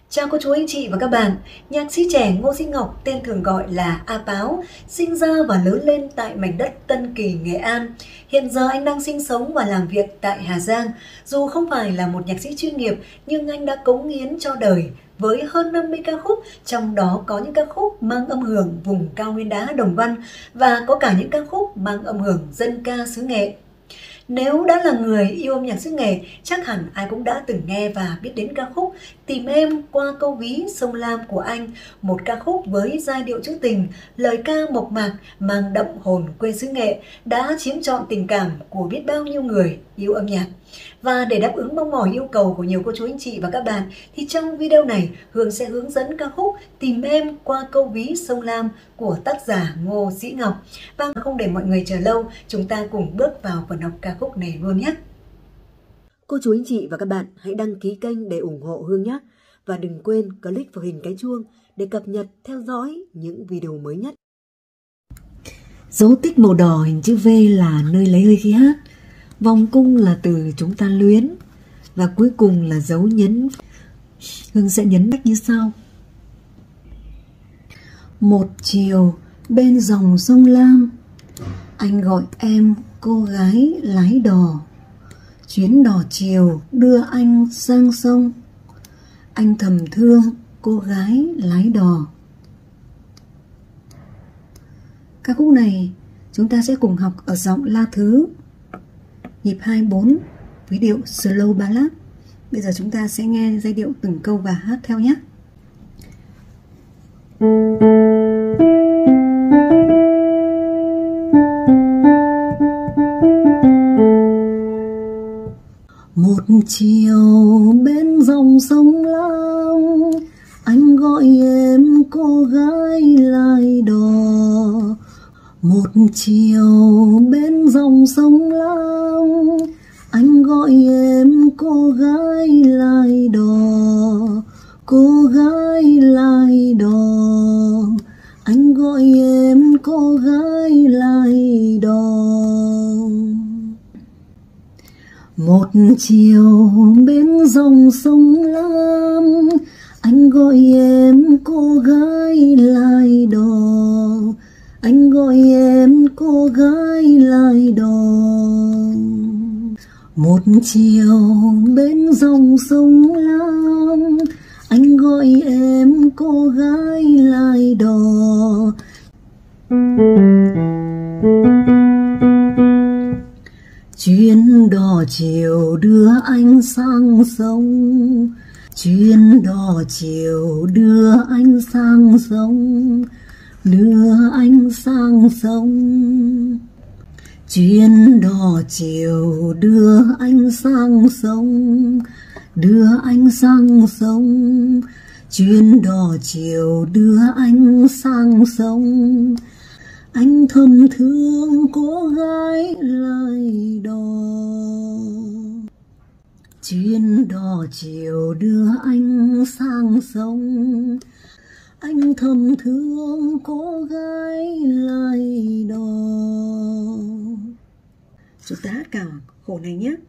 Chào cô chú anh chị và các bạn. Nhạc sĩ trẻ Ngô Sĩ Ngọc, tên thường gọi là A Páo, sinh ra và lớn lên tại mảnh đất Tân Kỳ, Nghệ An. Hiện giờ anh đang sinh sống và làm việc tại Hà Giang. Dù không phải là một nhạc sĩ chuyên nghiệp, nhưng anh đã cống hiến cho đời với hơn 50 ca khúc, trong đó có những ca khúc mang âm hưởng vùng cao nguyên đá Đồng Văn và có cả những ca khúc mang âm hưởng dân ca xứ Nghệ. Nếu đã là người yêu âm nhạc xứ Nghệ, chắc hẳn ai cũng đã từng nghe và biết đến ca khúc Tìm Em Qua Câu Ví Sông Lam của anh, một ca khúc với giai điệu trữ tình, lời ca mộc mạc mang đậm hồn quê xứ Nghệ đã chiếm trọn tình cảm của biết bao nhiêu người yêu âm nhạc. Và để đáp ứng mong mỏi yêu cầu của nhiều cô chú anh chị và các bạn, thì trong video này Hương sẽ hướng dẫn ca khúc Tìm Em Qua Câu Ví Sông Lam của tác giả Ngô Sĩ Ngọc. Và không để mọi người chờ lâu, chúng ta cùng bước vào phần học ca khúc này luôn nhé. Cô chú anh chị và các bạn hãy đăng ký kênh để ủng hộ Hương nhé. Và đừng quên click vào hình cái chuông để cập nhật theo dõi những video mới nhất. Dấu tích màu đỏ hình chữ V là nơi lấy hơi khi hát. Vòng cung là từ chúng ta luyến. Và cuối cùng là dấu nhấn. Hương sẽ nhấn cách như sau. Một chiều bên dòng sông Lam, anh gọi em cô gái lái đò. Chuyến đò chiều đưa anh sang sông, anh thầm thương cô gái lái đò. Ca khúc này chúng ta sẽ cùng học ở giọng La Thứ, nhịp 2/4 với điệu slow ballad. Bây giờ chúng ta sẽ nghe giai điệu từng câu và hát theo nhé. Một chiều bên dòng sông Lam, anh gọi em cô gái lái đò. Một chiều bên dòng sông Lam, anh gọi em cô gái lái đò. Cô gái lái đò, anh gọi em cô gái lái đò. Một chiều bên dòng sông Lam, anh gọi em cô gái lái đò. Anh gọi em cô gái lái đò. Một chiều bên dòng sông Lam, anh gọi em cô gái lái đò. Chuyến đò chiều đưa anh sang sông. Chuyến đò chiều đưa anh sang sông. Đưa anh sang sông. Chuyến đò chiều đưa anh sang sông. Đưa anh sang sông. Chuyến đò chiều đưa anh sang sông. Anh thầm thương cô gái lái đò. Chuyến đò chiều đưa anh sang sông. Anh thầm thương cô gái lái đò. Chúng ta hát cả khổ này nhé.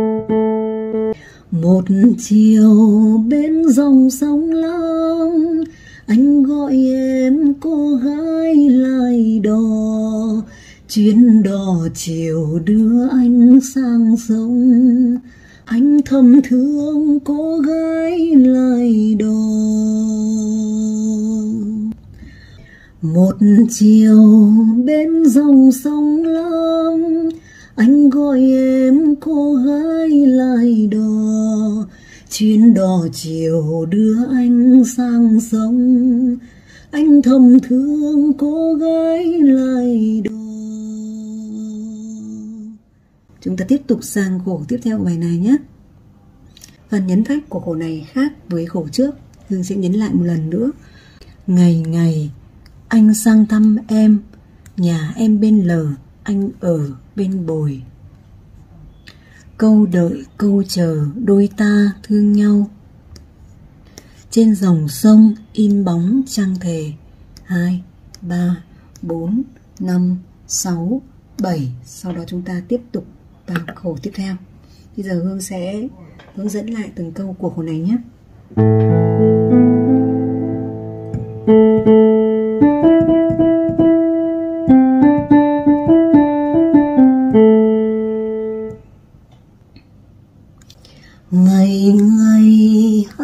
Một chiều bên dòng sông Lam, anh gọi em cô gái lái đò. Chuyến đò chiều đưa anh sang sông. Anh thầm thương cô gái lái đò. Một chiều bên dòng sông Lam, anh gọi em cô gái lái đò. Chuyến đò chiều đưa anh sang sông. Anh thầm thương cô gái lái đò. Chúng ta tiếp tục sang khổ tiếp theo của bài này nhé. Phần nhấn phách của khổ này khác với khổ trước. Hương sẽ nhấn lại một lần nữa. Ngày ngày anh sang thăm em, nhà em bên lờ, anh ở bên bồi. Câu đợi câu chờ đôi ta thương nhau. Trên dòng sông in bóng trăng thề. 2, 3, 4, 5, 6, 7. Sau đó chúng ta tiếp tục vào khổ tiếp theo. Bây giờ Hương sẽ hướng dẫn lại từng câu của khổ này nhé.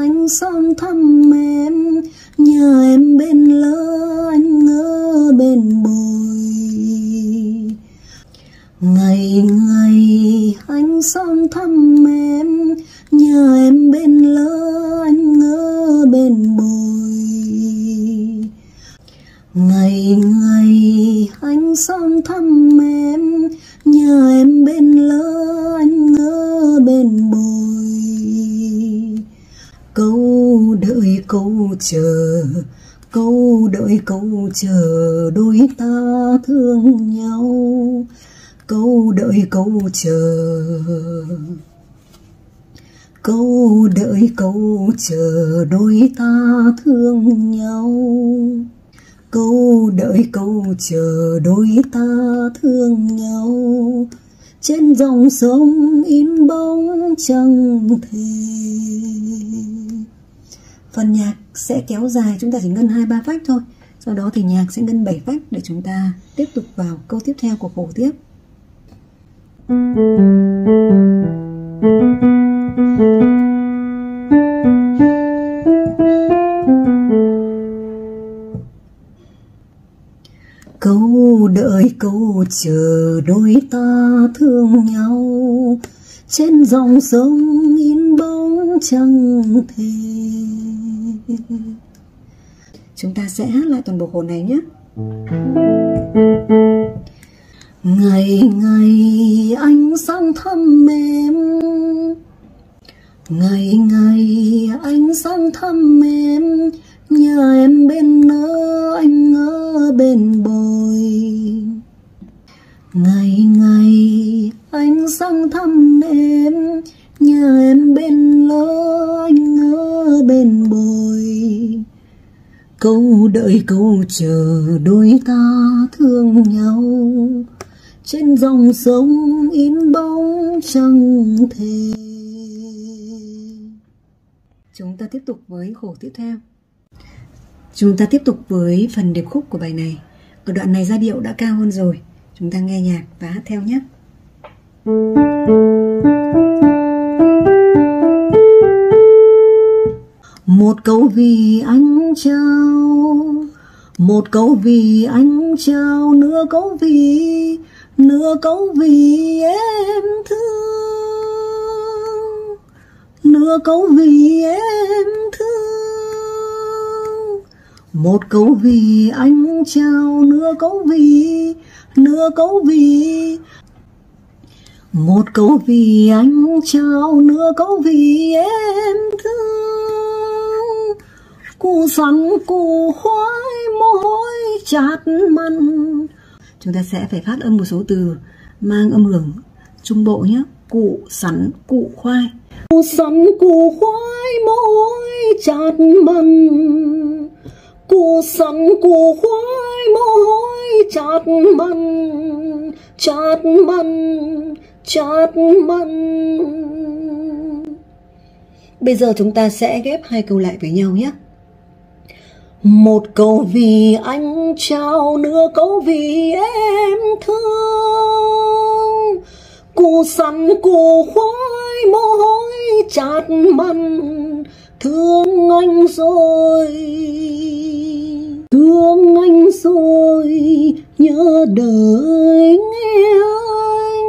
anh sang thăm em, nhờ em bên lỡ anh ở bên bồi. Ngày ngày anh sang thăm em, nhờ em bên lỡ anh ở bên bồi. Ngày ngày anh sang thăm em, nhờ em bên lỡ anh ở bên bồi. Câu đợi câu chờ, câu đợi câu chờ đôi ta thương nhau. Câu đợi câu chờ, câu đợi câu chờ đôi ta thương nhau. Câu đợi câu chờ đôi ta thương nhau. Trên dòng sông in bóng chẳng thể. Phần nhạc sẽ kéo dài, chúng ta chỉ ngân 2-3 phách thôi. Sau đó thì nhạc sẽ ngân 7 phách để chúng ta tiếp tục vào câu tiếp theo của khổ tiếp. Câu đợi câu chờ đôi ta thương nhau. Trên dòng sông in bóng chẳng thể. Chúng ta sẽ hát lại toàn bộ khổ này nhé. Ngày ngày anh sang thăm em, ngày ngày anh sang thăm em, nhờ em bên nỡ anh ở bên bồi. Ngày ngày anh sang thăm em, nhờ em bên lỡ anh ở bên bồi. Câu đợi câu chờ đôi ta thương nhau. Trên dòng sông in bóng chẳng thể. Chúng ta tiếp tục với khổ tiếp theo. Chúng ta tiếp tục với phần điệp khúc của bài này. Ở đoạn này giai điệu đã cao hơn rồi. Chúng ta nghe nhạc và hát theo nhé. Một câu vì anh trao, một câu vì anh trao, nửa câu vì em thương, nửa câu vì em thương. Một câu vì anh trao, nửa câu vì, một câu vì anh trao, nửa câu vì em thương. Củ sắn củ khoai mồ hôi chát mặn. Chúng ta sẽ phải phát âm một số từ mang âm hưởng trung bộ nhé. Củ sắn củ khoai. Củ sắn củ khoai mồ hôi chát mặn. Củ sắn củ khoai mồ hôi chát mặn, chát mặn, chát mặn. Bây giờ chúng ta sẽ ghép hai câu lại với nhau nhé. Một câu vì anh trao, nửa câu vì em thương. Củ sắn củ khoai mồ hôi chát mặn. Thương anh rồi, thương anh rồi, nhớ đời nghe anh.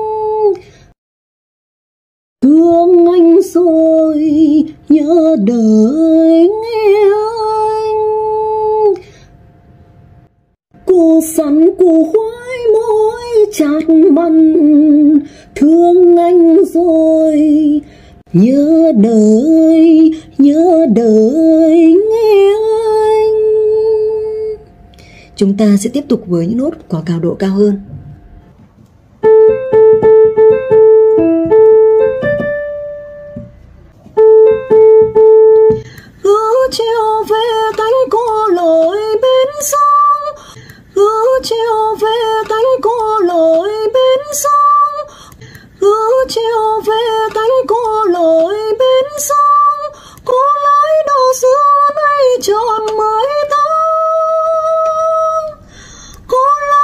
Thương anh rồi, nhớ đời nghe anh. Củ sắn củ khoai mồ hôi chát mặn. Thương anh rồi, nhớ đời nghe anh. Chúng ta sẽ tiếp tục với những nốt có cao độ cao hơn. Hứa chiều về cánh cô lội bên sông, hứa chiều về cánh cô lội bên sông, hứa chiều về cánh cô lội bên sông. Cô lấy đồ xưa nay tròn mới tóc. Cô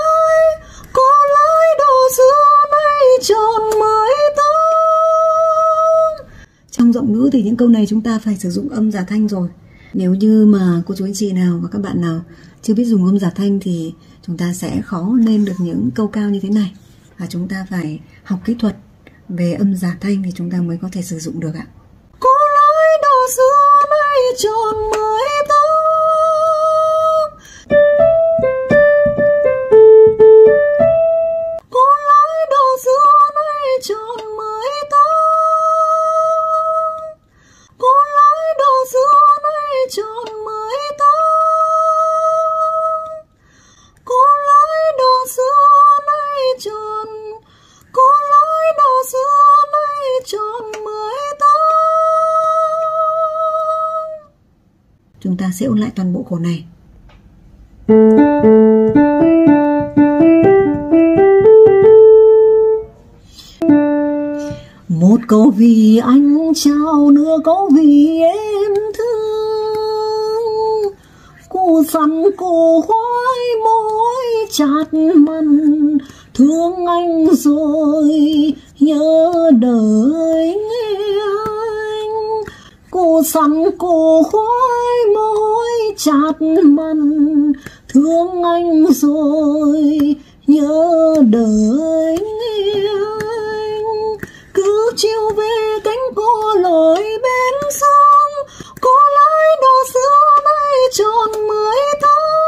lấy đồ xưa nay tròn mới tóc. Trong giọng nữ thì những những câu này chúng ta phải sử dụng âm giả thanh rồi. Nếu như mà cô chú anh chị nào và các bạn nào chưa biết dùng âm giả thanh thì chúng ta sẽ khó lên được những câu cao như thế này. Và chúng ta phải học kỹ thuật về âm giả thanh thì chúng ta mới có thể sử dụng được ạ. Cô lối đò xưa nay tròn 18. Cô lối đò xưa nay tròn 18. Cô lối đò xưa nay tròn 18. Cô lối đò xưa nay tròn. Cô lối đò xưa nay tròn 18. Chúng ta sẽ ôn lại toàn bộ khổ này. Một câu vì anh trao, nửa câu vì em thương. Cô sắn cô khoái môi chát mặn, thương anh rồi nhớ đời nghe anh. Cô sắn cô khoái môi chát mặn, thương anh rồi nhớ đời nghe anh. Cứ chiều về cánh cô lội bên sông, cô lái đò xưa nay tròn 18.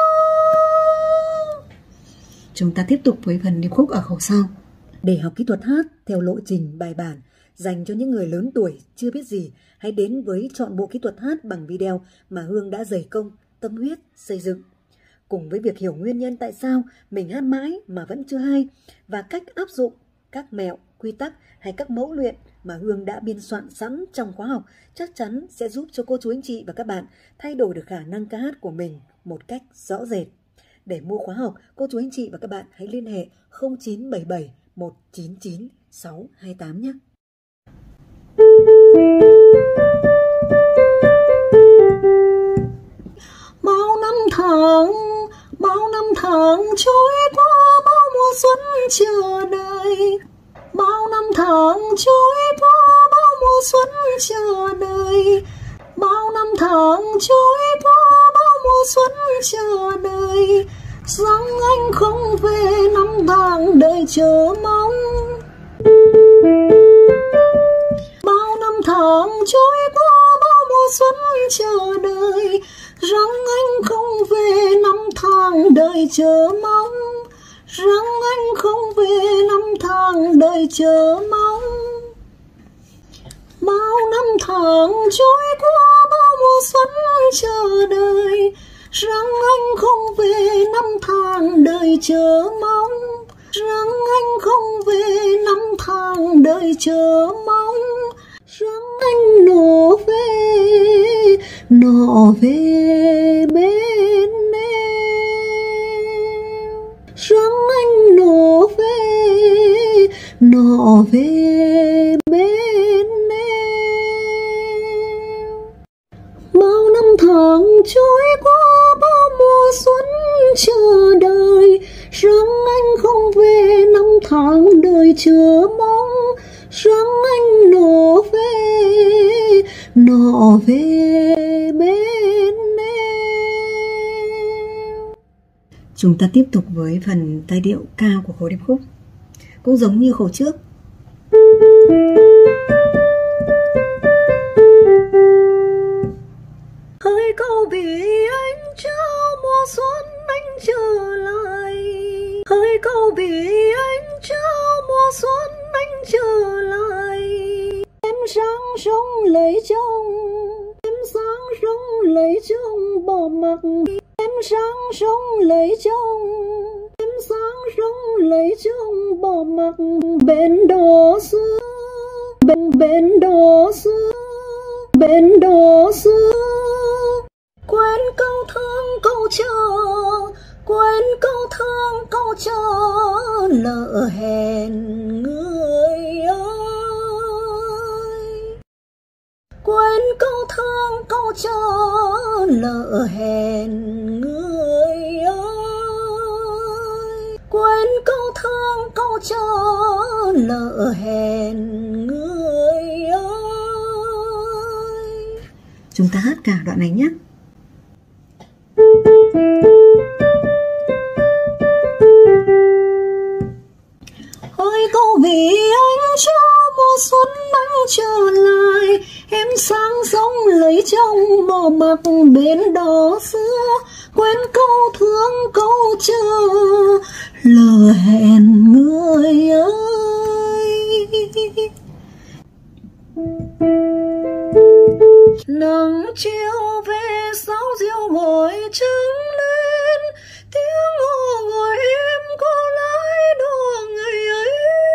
Chúng ta tiếp tục với phần điệp khúc ở khẩu sau. Để học kỹ thuật hát theo lộ trình bài bản dành cho những người lớn tuổi chưa biết gì, hãy đến với trọn bộ kỹ thuật hát bằng video mà Hương đã dày công, tâm huyết xây dựng. Cùng với việc hiểu nguyên nhân tại sao mình hát mãi mà vẫn chưa hay và cách áp dụng các mẹo, quy tắc hay các mẫu luyện mà Hương đã biên soạn sẵn trong khóa học chắc chắn sẽ giúp cho cô chú anh chị và các bạn thay đổi được khả năng ca hát của mình một cách rõ rệt. Để mua khóa học, cô chú anh chị và các bạn hãy liên hệ 0977 199 628 nhé. Bao năm tháng trôi qua, bao mùa xuân chờ đợi. Bao năm tháng trôi qua, bao mùa xuân chờ đợi. Bao năm tháng trôi qua, bao mùa xuân chờ đợi. Rằng anh không về, năm tháng đợi chờ mong. Bao năm tháng trôi qua, bao mùa xuân chờ đợi. Rằng anh không về, năm tháng đợi chờ mong. Rằng anh không về, năm tháng đợi chờ mong. Bao năm tháng trôi qua, bao mùa xuân chờ đợi. Rằng anh không về, năm tháng đợi chờ mong. Rằng anh không về, năm tháng đợi chờ mong. Rằng anh nọ về bên em. Rằng anh nọ về bên em. Bao năm tháng trôi qua, bao mùa xuân chờ đợi. Rằng anh không về, năm tháng đợi chờ mong. Rằng anh nọ về bên em. Chúng ta tiếp tục với phần giai điệu cao của khối điệp khúc. Cũng giống như khổ trước. Hỡi câu vì anh trao mùa xuân anh trở lại. Hỡi câu vì anh trao mùa xuân anh trở lại. Em sáng sống lấy chồng, em sáng sống lấy chồng bỏ mặc. Em sáng sống lấy chồng, em sáng sống lấy chồng bỏ mặc. Bên đó xưa, bên đó xưa, bên đó xưa. Quên câu thương câu chờ, quên câu thương câu chờ, lỡ hẹn người ơi. Quên câu thương câu chờ, lỡ hẹn người ơi. Quên câu thương câu chờ, lỡ hẹn người ơi. Chúng ta hát cả đoạn này nhé. Ơi câu vì anh cho mùa xuân anh trở lại, em sang sông lấy chồng bỏ mặc bên đó xưa, quên câu thương câu chờ lỡ hẹn người ơi. Nắng chiều về sáu diều gọi trắng lên, tiếng hò gọi em có lái đò ngày ấy.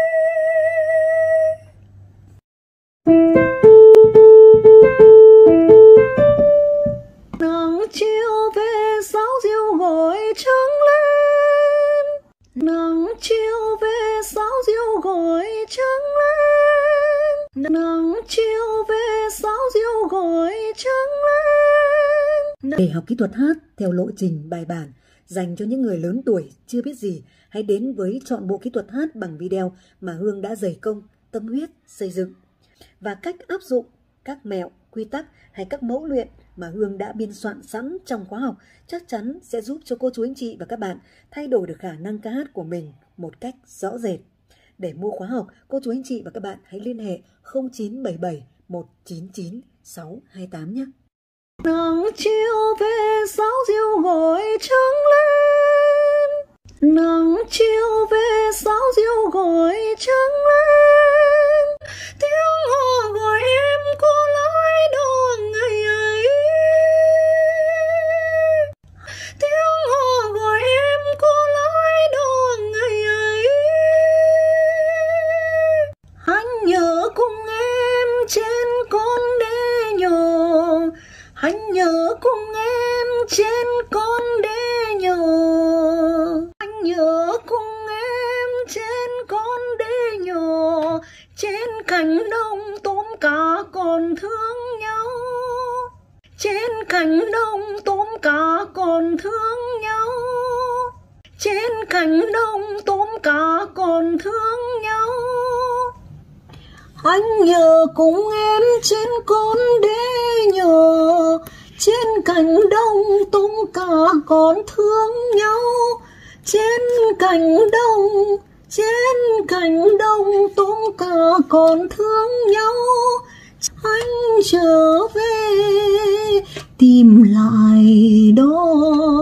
Nắng chiều về sáu diều gọi trắng lên, nắng chiều về sáu diều gọi trắng lên, nắng chiều về sáu diều gọi trắng lên. Để học kỹ thuật hát theo lộ trình bài bản dành cho những người lớn tuổi chưa biết gì, hãy đến với trọn bộ kỹ thuật hát bằng video mà Hương đã dày công, tâm huyết xây dựng, và cách áp dụng các mẹo, quy tắc hay các mẫu luyện mà Hương đã biên soạn sẵn trong khóa học chắc chắn sẽ giúp cho cô chú anh chị và các bạn thay đổi được khả năng ca hát của mình một cách rõ rệt. Để mua khóa học, cô chú anh chị và các bạn hãy liên hệ 0977 199 628 nhé. Nắng chiều về sáu diều gọi trắng lên, nắng chiều về sáu diều gọi trắng lên, tiếng hò gọi em có lái đò ngày ấy, tiếng hò gọi em có lái đò ngày ấy. Anh nhớ cùng em trên con đê nhỏ, anh nhớ cùng em trên con đê nhỏ, anh nhớ cùng em trên con đê nhỏ, trên cánh đồng tôm cá còn thương nhau, trên cánh đồng tôm cá còn thương nhau, trên cánh đồng tôm cá còn thương nhau. Anh nhớ cùng em trên con đê nhỏ, trên cánh đồng tôm cá còn thương nhau, trên cánh đồng tôm cá còn thương nhau. Anh trở về tìm lại đó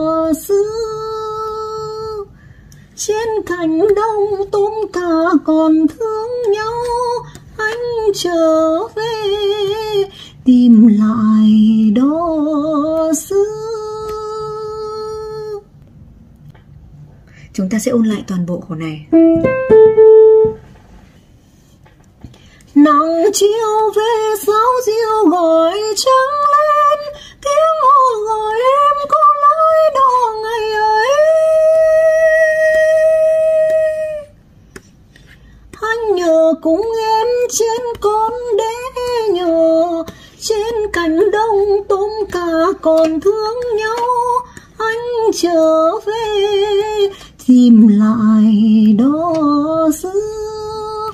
xưa, trên cánh đồng tôm cá còn thương nhau. Anh trở về tìm lại đó xưa. Chúng ta sẽ ôn lại toàn bộ khổ này. Nắng chiều về sáu diều gọi trắng lên, tiếng hò gọi em có lái đò ngày ấy. Anh nhớ cùng em trên con đê nhỏ, trên cánh đồng tôm cá còn thương nhau. Anh trở về tìm lại đó xưa.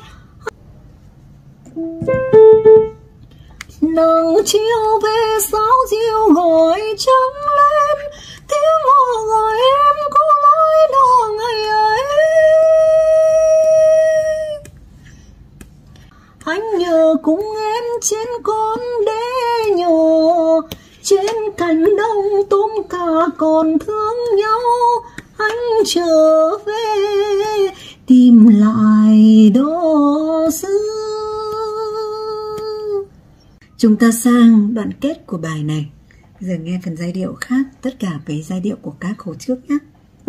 Nắng chiều về sáu diều gọi trắng lên, tiếng hò gọi em có lái đò ngày ấy. Anh nhớ cùng em trên con đê nhỏ, trên cánh đồng tôm cá còn thương nhau. Anh trở về tìm lại đó xưa. Chúng ta sang đoạn kết của bài này. Giờ nghe phần giai điệu khác tất cả với giai điệu của các khổ trước nhé.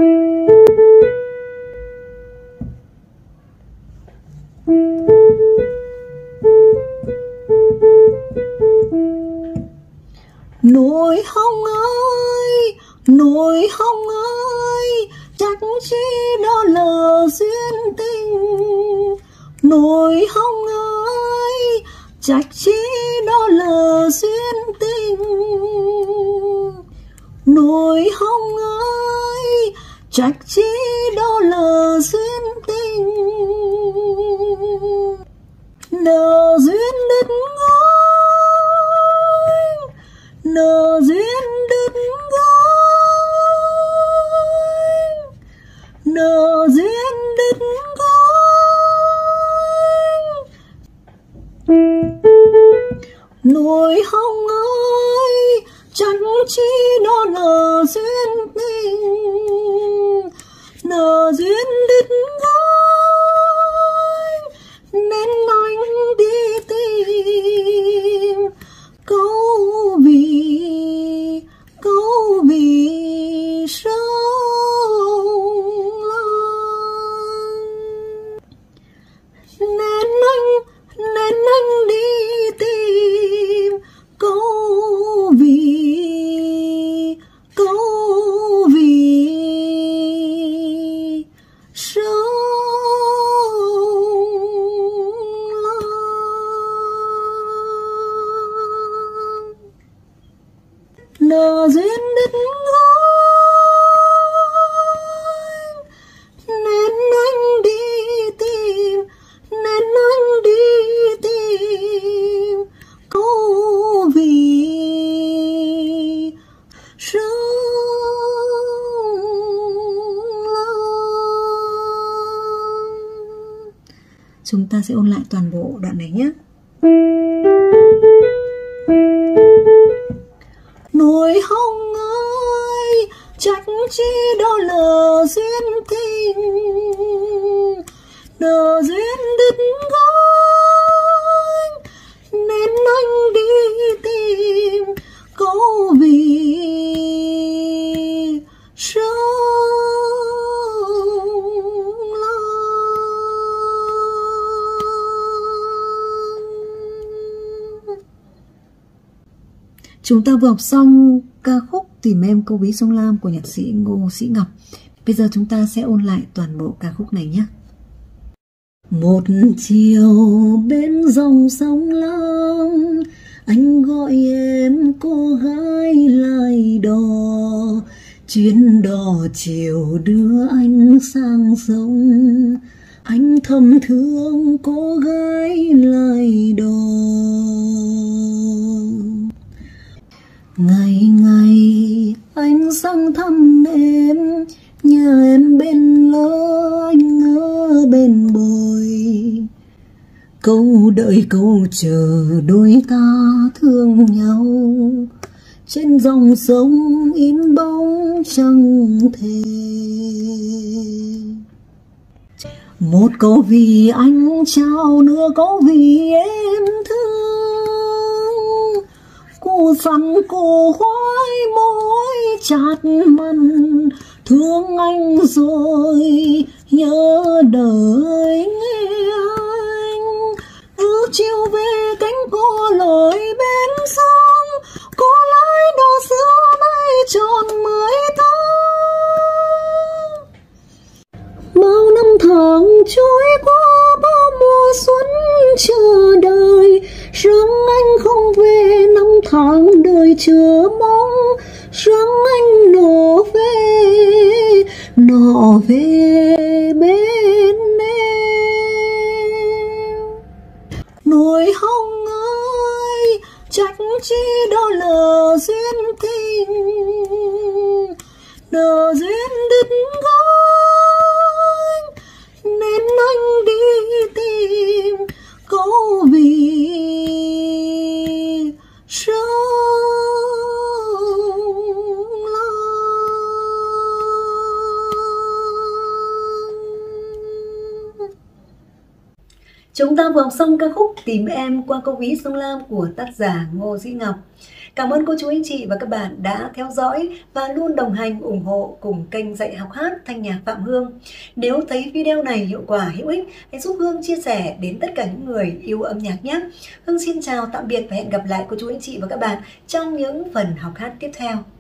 Nỗi hồng ơi, nỗi hồng ơi, trách chi đó là duyên tình. Nỗi hồng ơi, trách chi đó là duyên tình. Nỗi hồng ơi, trách chi đó là duyên tình. Nợ duyên đứt ngang, nợ duyên đứt gối, nợ duyên đứt gối. Nỗi hồng ơi chẳng chi đó nợ duyên tình, nợ duyên đứt gối nên anh đi tìm câu vì sông Lam. Nên anh đi tìm câu vì sông Lam. Nợ duyên đứt gối nên anh đi tìm, nên anh đi tìm câu vì sông Lam. Chúng ta sẽ ôn lại toàn bộ đoạn này nhé. Nỗi hồng ơi trách chi đó nợ duyên tình, nợ duyên đứt gối nên anh đi tìm câu vì sông Lam. Chúng ta vừa học xong ca khúc Tìm Em Câu Ví Sông Lam của nhạc sĩ Ngô Sĩ Ngọc. Bây giờ chúng ta sẽ ôn lại toàn bộ ca khúc này nhé. Một chiều bên dòng sông Lam, anh gọi em cô gái lại đò, chuyến đò chiều đưa anh sang sông, anh thầm thương cô gái lại đò. Ngày ngày anh sang thăm em, nhà em bên lỡ anh ở bên bồi, câu đợi câu chờ đôi ta thương nhau, trên dòng sông in bóng chẳng thể. Một câu vì anh trao, nửa câu vì em thương, cô sắn cô khoái môi chát mặn, thương anh rồi nhớ đời nghe anh. Cứ chiều về cánh cô lội bên sông, cô lái đò xưa nay tròn 10 tháng. Bao năm tháng trôi qua, bao mùa xuân chờ đợi, sớm anh không về, năm tháng đời chờ mong, sớm anh nọ về bên em. Nỗi hồng ơi trách chi đó nợ duyên tình, nợ duyên đứt gối nên anh đi tìm câu vì sông Lam. Chúng ta vừa học xong ca khúc Tìm Em qua câu ví sông Lam của tác giả Ngô Sĩ Ngọc. Cảm ơn cô chú anh chị và các bạn đã theo dõi và luôn đồng hành ủng hộ cùng kênh dạy học hát thanh nhạc Phạm Hương. Nếu thấy video này hiệu quả hữu ích, hãy giúp Hương chia sẻ đến tất cả những người yêu âm nhạc nhé. Hương xin chào tạm biệt và hẹn gặp lại cô chú anh chị và các bạn trong những phần học hát tiếp theo.